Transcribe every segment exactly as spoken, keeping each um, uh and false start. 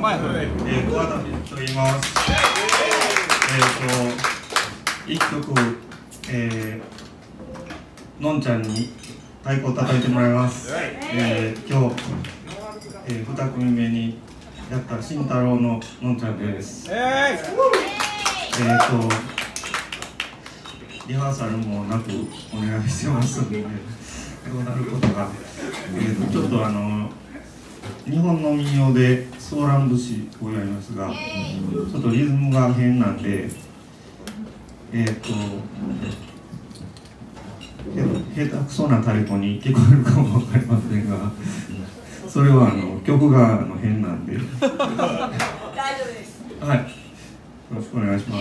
前。えー、桑田と言います。えっと、一曲、えー、のんちゃんに太鼓を叩いてもらいます。えー、今日、えー、二組目にやった慎太郎ののんちゃんです。えー、っと、リハーサルもなくお願いしてますので、どうなることが、えー、っとちょっとあの日本の民謡でソーラン節をやりますが、ちょっとリズムが変なんで、えー、っと下手くそな太鼓に聞こえるかも分かりませんが、それはあの曲があの変なんで大丈夫です。はい、よろしくお願いします。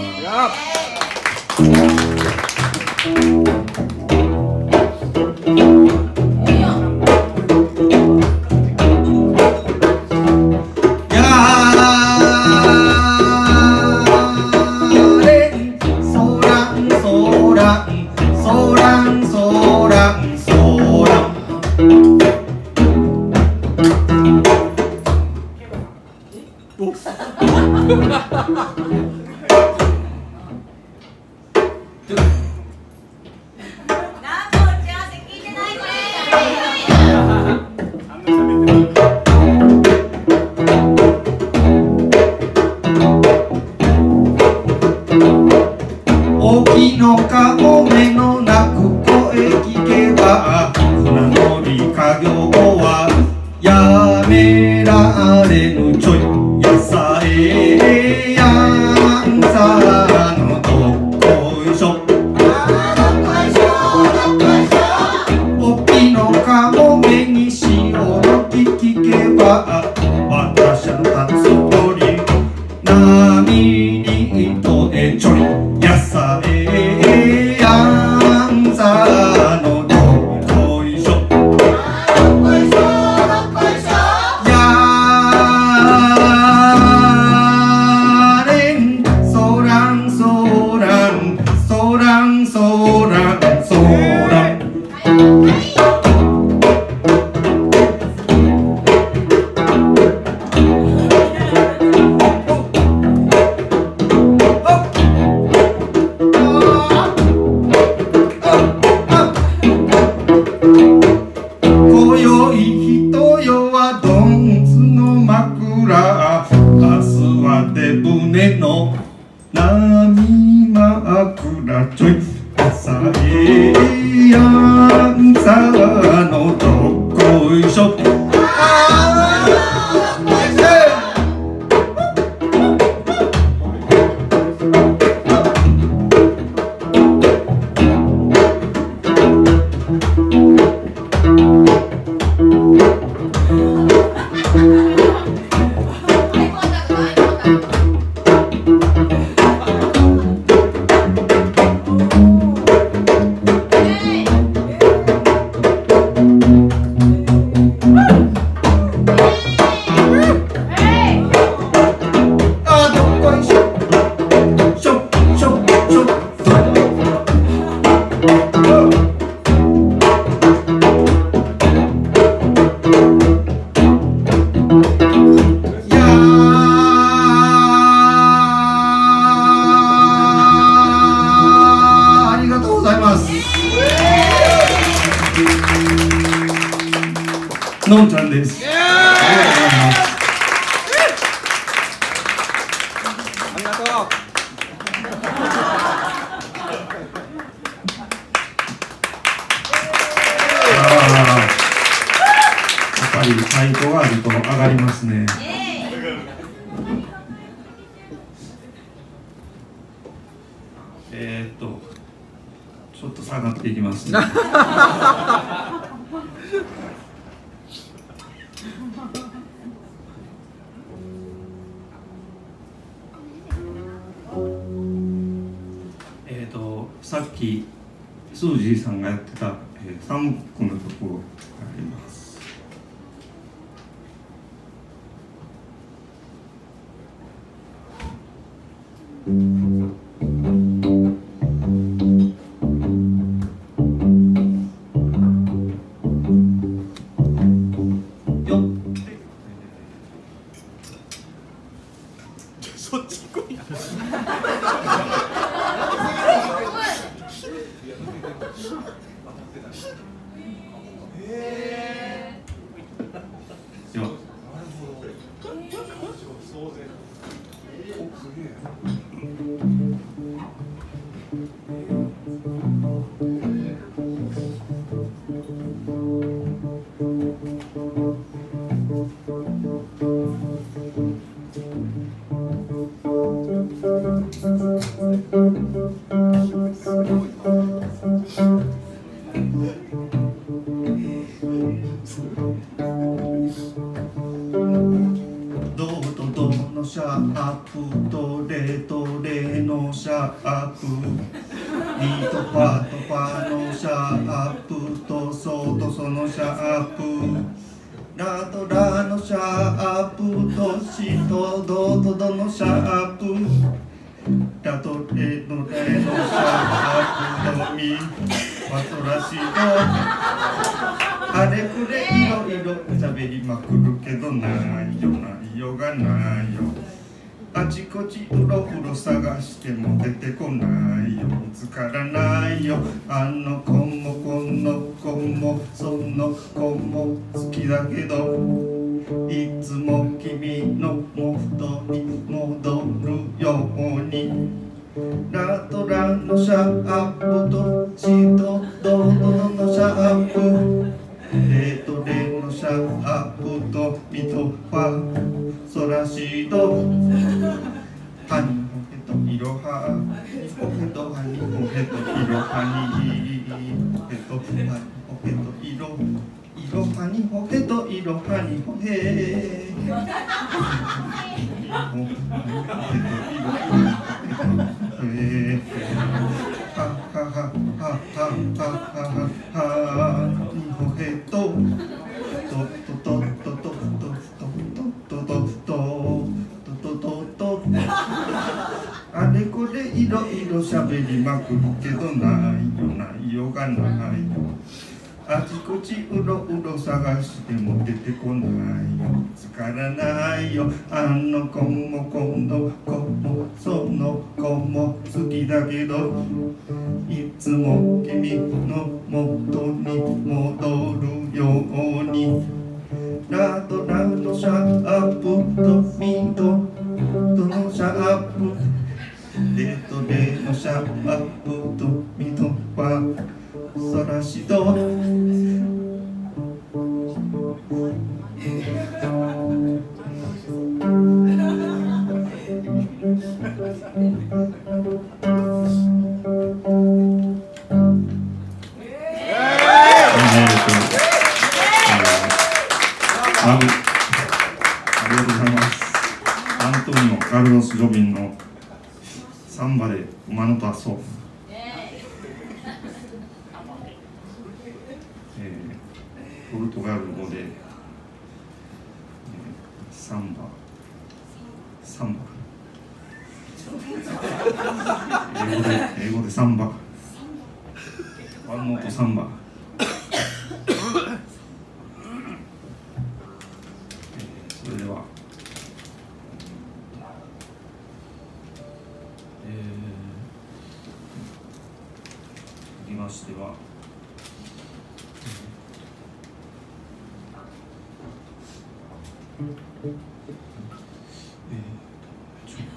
のんちゃんです。ありがとう。やっぱり太鼓があると上がりますね。えーっとちょっと下がっていきますね。えっとさっきスージーさんがやってた、えー、サンブックのところがあります。 ドとドのシャープとレとレのシャープリとパとパのシャープとソとソのシャープラとラのシャープとシとドとドのシャープラとレのレのシャープとミファソラシドあれこれいろいろ喋りまくるけどないよないよがないよあちこちうろうろ探しても出てこないよ見つからないよあの子もこの子もその子も好きだけどいつも君のもとに戻るようにラとラのシャープとシとドドのシャープレとレのシャープとミとファソラシドハニホヘとイロハホヘとハニホヘとイロハニホヘとハニホヘとイロイロハニホヘとイロハニホヘはははははははニホヘトトトトトトトトトトトトトあれこれいろいろしゃべりまくるけどないよないよがないよあちこちうろうろ探しても出てこないよ見つからないよあの子もこの子もその子も好きだけどいつも君のもとに戻るようにラとラのシャープとミとドのシャープレとレのシャープとミとファソラシドありがとうございます。アントニオ・カルロス・ジョビンのサンバで馬のと遊ぶ、えー、ポルトガル語で、えー、サンバサンバ英語で英語でサンバワンノートサンバそれでは、えー、続きましては、えー、ちょ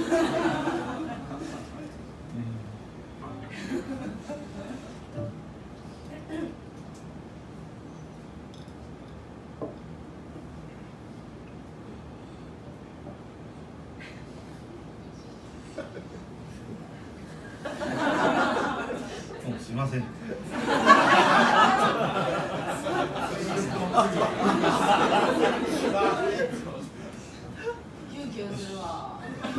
すいません。 キュンキュンするわ。な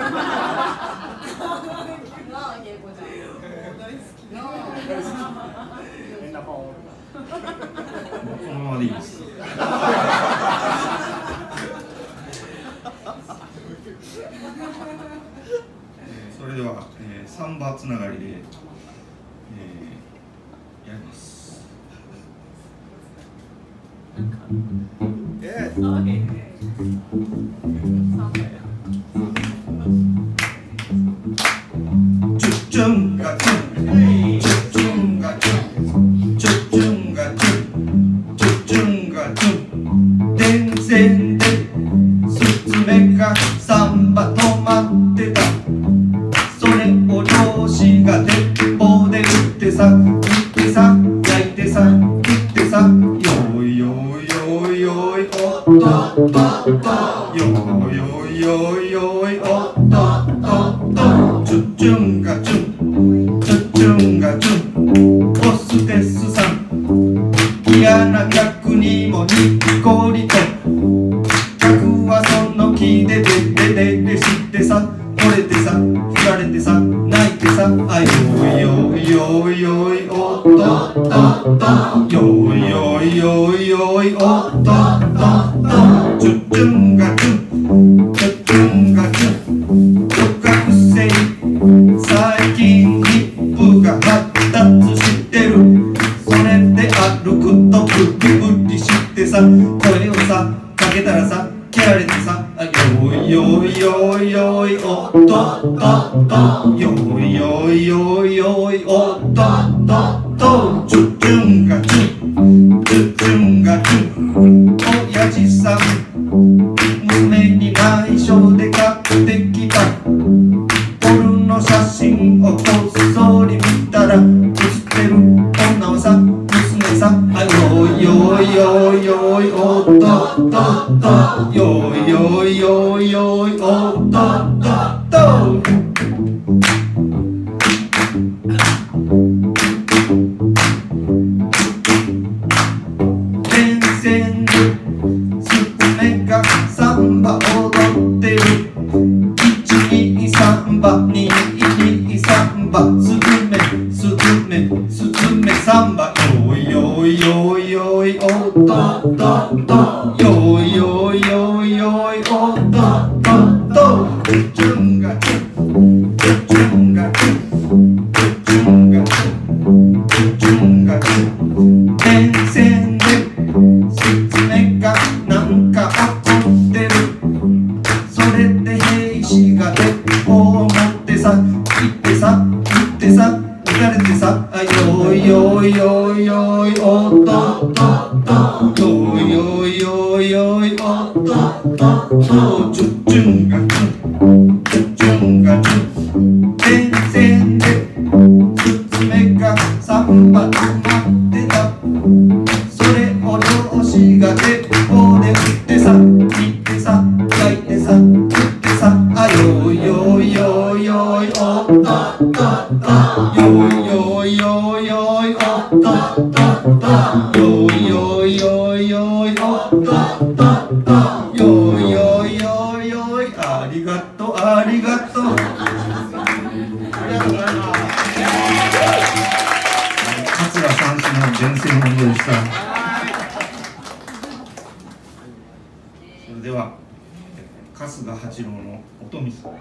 あ、けいこちゃん。大好き。なあ。変な顔。 このままでいいです。それでは、えー、サンバつながりで、えー、やります。えーチュッチュンガチュン、チュッチュンガチュン、チュッチュンガチュン、チュッチュンガチュン、電線でスズメがサンバ止まってた。それを漁師が鉄砲で撃ってさ、撃ってさ、焼いてさ、撃ってさ、よいよいよいよいおっとっとっと、よいよいよいよいおっとっとっと、チュッチュンガチュン、チュッチュンガチュン、ホステスさん嫌な客にも似きこりと客はその気でデデデデしてさ惚れてさ振られてさ泣いてさあよいよいよいよいおっとっとっとよいよいよいよいおっとっとっとチュチュンガチュンチュチュンガチュン小学生最近ヒップが発達してるそれで歩くとブリブリしてさ声をさかけたらさ蹴られてさよいよいよいよいおっとっとっとよいよいよいよいおっとっとっとチュチュンガチュンチュチュンガチュン親父さん娘に内緒で買ってきたポルノ写真をこっそり見たら写ってる女はさ娘さんあよいよいよいよいおっとっとっとよいよいよいよいおっとっとっと電線でスズメがサンバ踊ってるいちにさんばににさんばスズメスズメスズメサンバよいよいよいよいおっとっとっとよいよいよいよいおっとっとっとチュチュンガチュンチュチュンガチュンチュチュンガチュンチュチュンガチュン電線でスズメがなんか怒ってるそれで兵士が鉄砲を持ってさ行ってさ撃ってさ撃たれてさあよいよいよいよいおっとっとっとよいよいよいよいおっとっとっとチュチュンガチュンチュチュンガチュン電線でスズメがサンバ止まってたそれを漁師が鉄砲で撃ってさ切ってさ焼いてさ撃ってさあよいよいよいよいおっとっとっとよいよいよいよいおっとっとっとよいよいよいよいおっとっとっとよいよいよいよいありがとうありがとうありがとうございます桂三種の伝説のものでした。それでは春日八郎の音見さん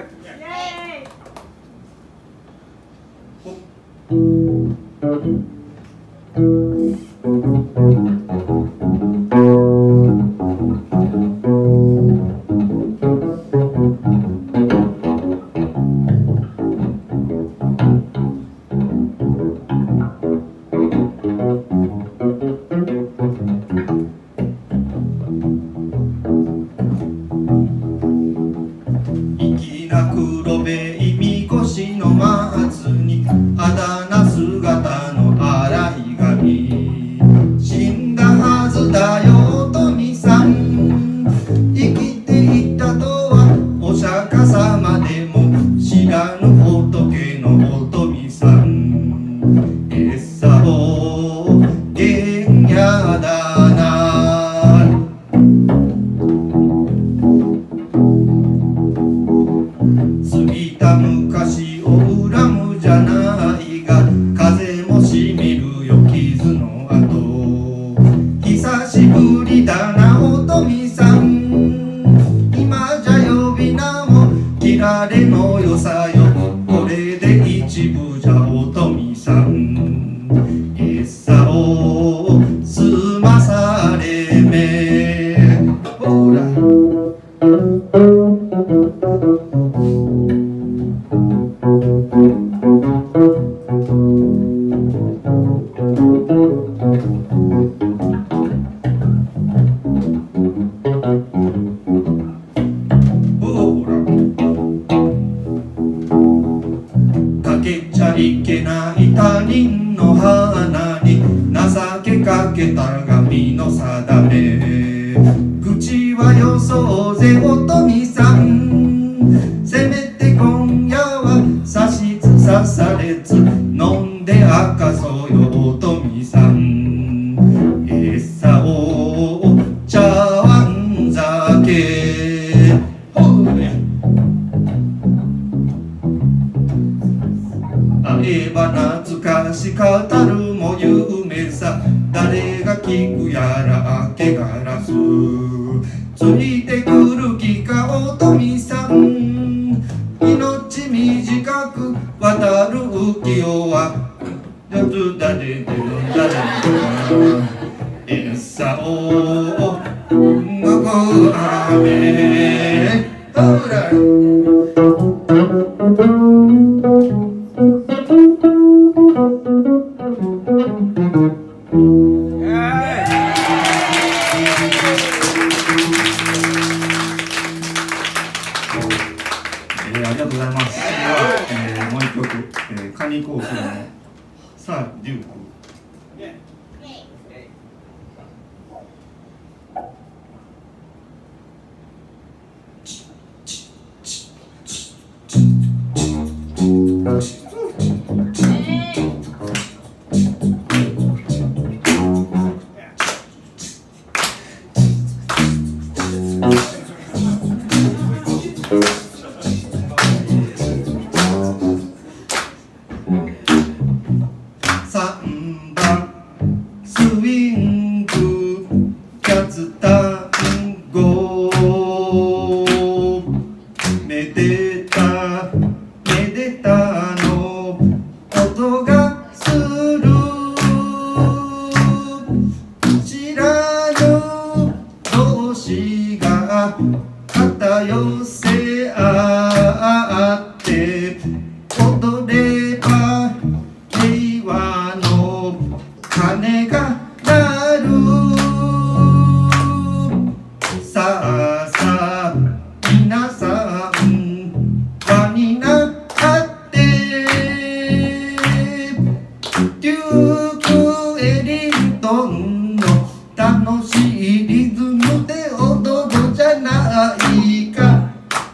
粋な黒べいみこしの松にあだ名姿の荒い髪死んだはずだよお富さん生きていたとはお釈迦様でも知らぬ仏のお富さんえっさおげんやだな過ぎた昔を恨むじゃないが風もしみるよ傷の跡久しぶりだなお富さん今じゃ呼び名も切られのよさよこれで一部じゃお富さんえっさを済まされめほらかけちゃいけない他人の花に情けかけた神の定め口はよそうぜお富さんせめて今夜はさしつさされつ飲んで明かそうよお富さんえっさおす。ついてくる気かおとみさん、命短く渡る浮世はやつだれでるんだれ餌を動く雨ほらありがとうございます。では、えー、もう一曲、えー、カニコースのさあデューク。サンバスイングキャツタンゴめでためでたの音がする知らぬ同士が肩寄せ合って踊れば平和の鐘が鳴る。さあさあ皆さん輪になってデューク・エリントンの楽しいリズムで踊るじゃないか。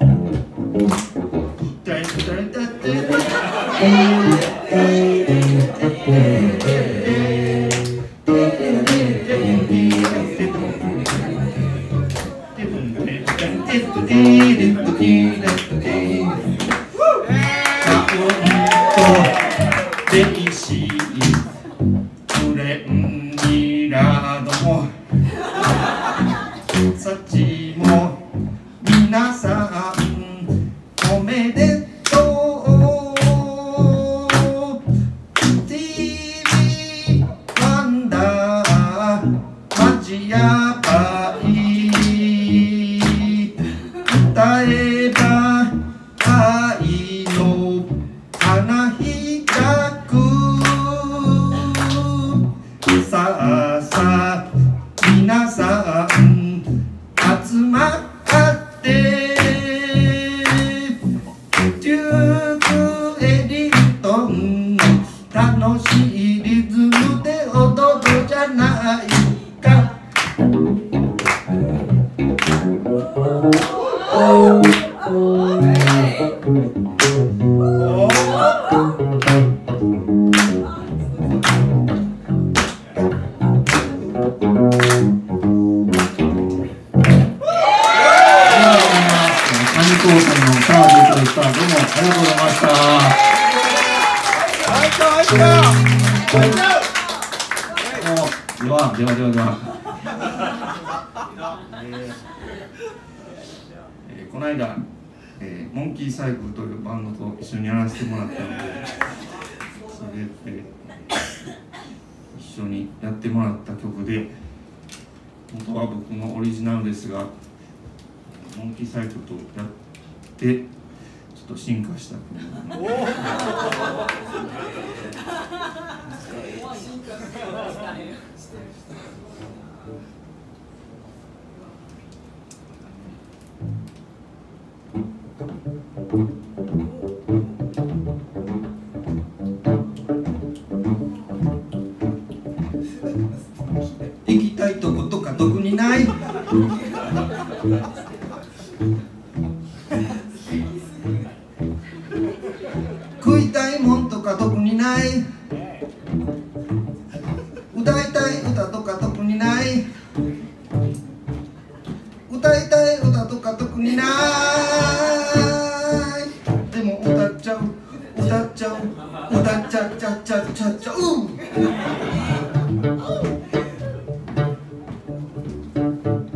電子フレンニラードもサチも皆さんおめでとう。 ティービー ワンダーマジやばい歌えば愛の花開く。さあさあ皆さん集まってデューク・エリントンの楽しいリズムで踊るじゃないか。カニコーさんのサービスでした。どうもありがとうございました。ではではではでは、えー、この間、えー、モンキーサイクルというバンドと一緒にやらせてもらったので、それで、えー、一緒にやってもらった曲で、元は僕のオリジナルですが、モンキーサイクルとやってちょっと進化した曲なので行きたいとことか特にない食いたいもんとか特にない歌いたい歌とか特にない歌いたい歌とか特にないでも歌っちゃう歌っちゃう歌っちゃっちゃっちゃっちゃっちゃう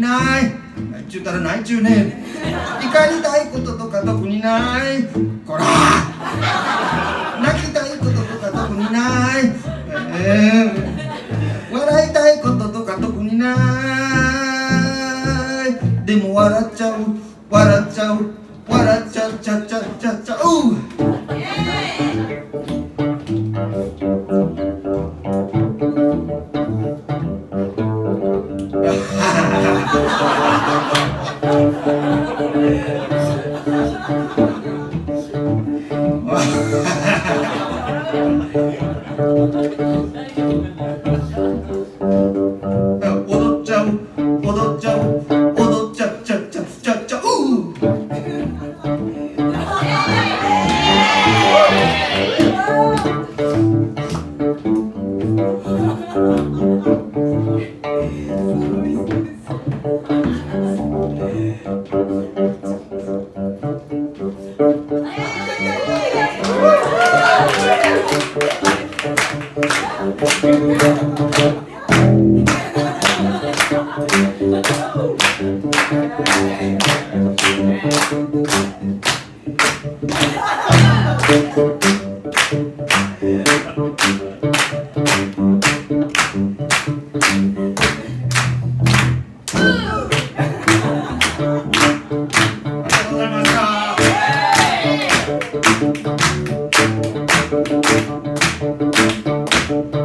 ないないちゅうたらないちゅうねん怒りたいこととか特にないこら泣きたいこととか特にない、えー、笑いたいこととか特にないでも笑っちゃう笑っちゃう笑っちゃうちゃちゃちゃちゃう踊っちゃう踊っちゃう踊っちゃちゃちゃちゃちゃうありがとうございました。